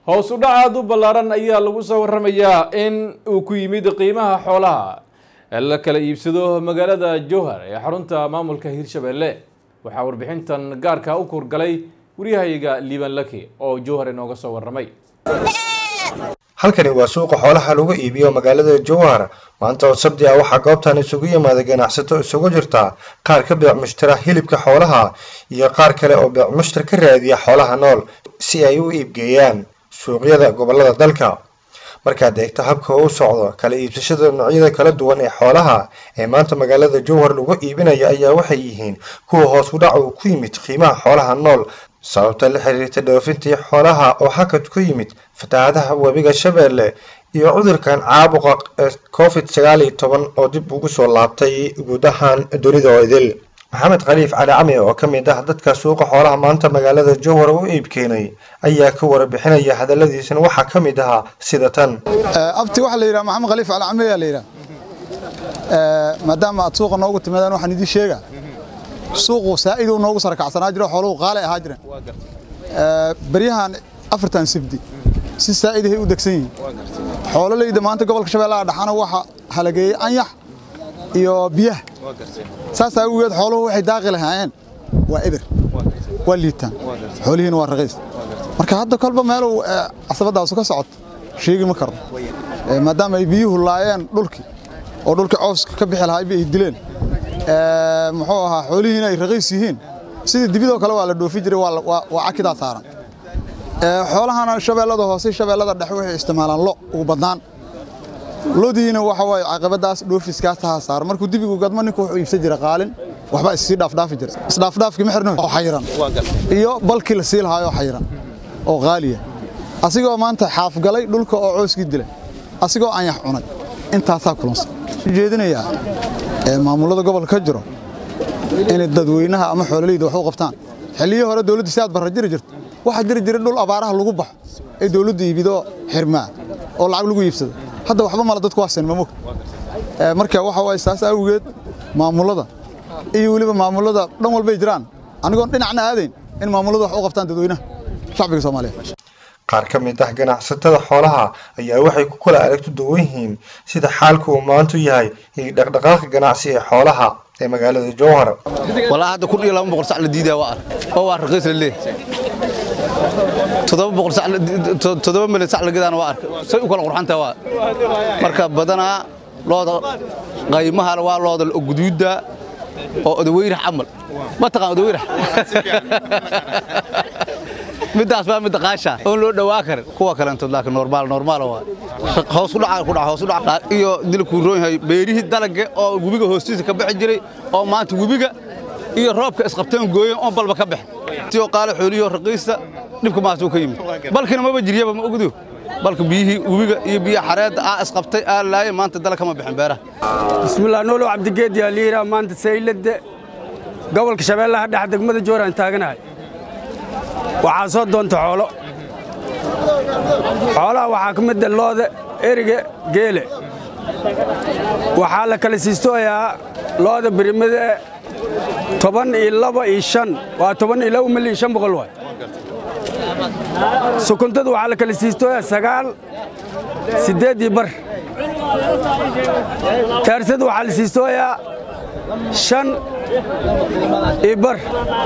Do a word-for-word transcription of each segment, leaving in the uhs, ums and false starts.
hoos u dhaca aad u ballaaran ayaa lagu soo warramayaa in uu ku yimid qiimaha xoolaha la kala iibsado magaalada Jowhar ee xarunta maamulka Hirshabelle. waxaa warbixintan gaarka u kurgalay wariyahayaga Liban Laki oo Jowhar inooga soo warramay. halkani waa suuqa xoolaha lagu iibiyo magaalada Jowhar. maanta oo sabti ah waxaa goobtan isugu yimaada ganacsato isugu jirta qaar ka beec mushtara hilibka xoolaha iyo qaar kale oo beec mushtar ka raadiya xoolaha nool si ay u iibgeeyaan suuqyada gobolada dalka. markaad eegto habka uu socdo kala iibsashada noocyada kala duwan ee xoolaha ee maanta magaalada Jowhar lagu iibinayo ayaa waxay yihiin kuwa hoos u dhac ku yimid qiimaha xoolaha nool sababta la xiriirta dhoofintii xoolaha oo hakad ku yimid fatahaadaha webiga Shabeelle iyo cudurkan caabuqa covid sagaal iyo toban oo dib ugu soo laabtay guud ahaan dunida oo idil. maxamed khaliif cali cami oo ka mid ah dadka suuqa xoolaha maanta magaalada Jowhar u iib keenay ayaa ka warbixinaya hadaladiisana waxa ka mid ah sida tan. abti waxa la yiraahdaa maxamed khaliif cali cami ayaa la yiraahdaa ee maadaama aad suuqa noogu timaadaan waxaan idin sheegaa suuqu saa'ido noogu sarkacsanaa jiro xooluhu qaali ah jireen ee bariyahan afartan sibdi si saa'idahay u degsan yihiin xoolalayda maanta gobolka Shabeellaha dhaxana waxa halageeyay anyax iyo biyaha saas ay ugu xooluhu waxay daaqi lahaayeen waa ibir waa liitaan xoolihiina waa raqiis marka hadda kolba meel uu asabadaas ka socoto sheegi ma karno maadaama ay biyuhu laayeen dhulkii oo dhulka cawska ka bixi lahaay bay dileen ee muxuu ahaa xoolihiina ay raqiis yihiin sidii dibidoo kale waa la dhoofi jiray waa waa akida saaran ee xoolahana Shabeellada hoose Shabeellada dhexe waxay isticmaalaan lo ugu badnaan lodiina waxa way caqabadaas dhoofiska taha saar markuu dibigu gadmo ninku wuxuu iibsan jiray qaalin waxba is dhaaf dhaaf jiray is dhaaf dhaafki ma xirno oo xayiran iyo balki la siilhaayo xayiran oo qaaliya asigoo maanta xaaf galay dhulka oo cooski dilay asigoo aan yax cunay intaas kulansan jeedinaya ee maamulada gobolka ka jiro in dadweynaha ama xoolalayda wax u qabtaan xilliyo hore dawladda si aad barra jiri jirto waxa jiri jiray dhul abaaraha lagu baxo ee dawladda iibido xirmaa oo lacag lagu iibsado hadda waxba ma la dadku waasan ma mug ee marka waxa way saas awgeed maamulada iyo waliba maamulada dhan walba jiraan anigoon dhinacna aadayn in maamulada wax u qabtaan dadweynaha shacbiga Soomaaliyeed. qaar ka mid ah ganacsatada xoolaha ayaa waxay ku kala aragti duwan yihiin sida xaalku uu maanta yahay iyo dhaqdhaqaaqa ganacsi ee xoolaha ee magaalada Jowhar. والله هذا كل يوم بقول سعر الجديدة وار هو رخيص ليه تضرب بقول سعر تضرب من سعر الجديد أنا وار سوي كل قرحان توا مركب بدنا لوضع قيمها الوار لوضع الجدود ده أو دوير حمل ما تقام دوير مدة أسباب مدة قاشة هون لو دواكر كوا كلام تلاك نورمال نورمال هو حصول على كل حصول على إيو دلكوروي هاي بيريه الدلقة أو جوبيجا هوستيس كبح جري أو ما تجوبيجا إيو راب كأسقطين جوي أو بل بكبح تيو قال حوليه رقيسة نبكي ما سوكيم بلكن ما بجريه ما أقدو بلكن بيه جوبيجا يبيه حراد أسقطين آه لا ما أنت دلك ما بحنبره بسم الله نولو عبد الجيد يا ليرا ما أنت سيلد قبل كشباب حد حد مدة جورا أنت هاي waxaa soo doonta xoolo xoolaha waxaa ka mid ah looda eriga geele waxaa la kala siistooyaa looda birimada toban iyo laba iyo shan waa toban iyo laba milyan shan boqol waay sukuntada waxaa la kala siistooyaa sagaal sideed iyo bar taarsada waxaa la siistooyaa shan ibar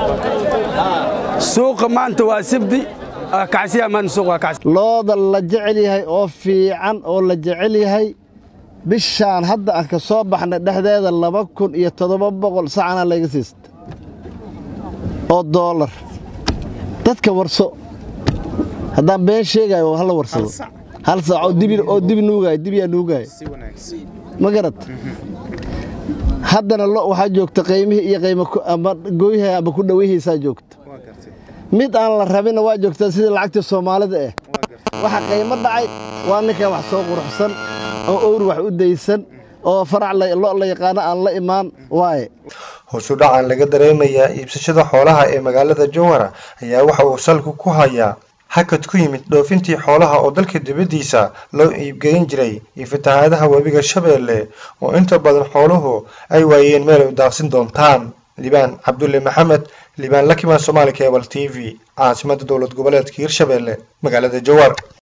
suuqa maanta waa sibdi kacsiya maanta suuqa kacsi looda la jecel yahay oo fiican oo la jecel yahay bishaan hadda aan ka soo baxnay dhexdeeda laba kun iyo toddoba boqol sacana laga siista oo dollar dadka warso haddaan been sheegayo hal warsado hal saac oo dibi oo dibi nuugay dibi yaa nuugay ma garad haddana loo waxa joogta qiimihii iyo qiimo ama gooyaha ama ku dhaweeyaysa joogta mid aan la rabin waa joogta sida lacagta Soomaalida ah waxa qiimo dhacay waa ninka wax soo quruxsan oo oor wax u deysan oo farac loo la yaqaan aan la imaan waay hoos u dhacan laga dareemayaa iibsashada xoolaha ee magaalada Jowhar ayaa waxa uu salku ku hayaa hakad ku yimid dhoofintii xoolaha oo dalka dibadiisa loo iibgeyn jiray iyo fatahaadaha webiga Shabeelle oo inta badan xooluhu ay waayeen meel ay daaqsin doontaan. Liban Abdulle Maxamed liibaan lakimaan Soomaali Cable T V caasimada dowlad goboleedka Hirshabelle magaalada Jowhar.